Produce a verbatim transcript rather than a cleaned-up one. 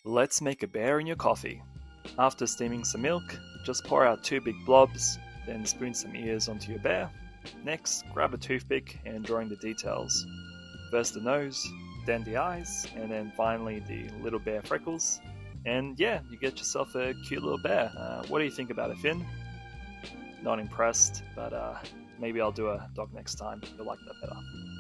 Let's make a bear in your coffee. After steaming some milk, just pour out two big blobs, then spoon some ears onto your bear. Next, grab a toothpick and draw in the details. First the nose, then the eyes, and then finally the little bear freckles. And yeah, you get yourself a cute little bear. Uh, what do you think about it, Finn? Not impressed, but uh, maybe I'll do a dog next time. You'll like that better.